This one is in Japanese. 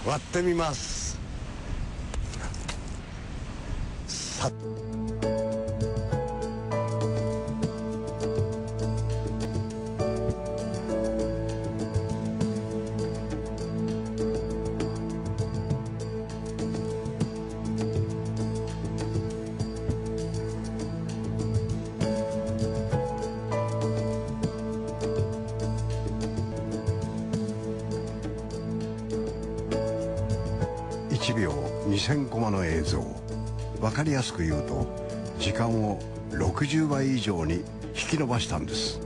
割ってみます。さっ1秒2000コマの映像。分かりやすく言うと時間を60倍以上に引き延ばしたんです。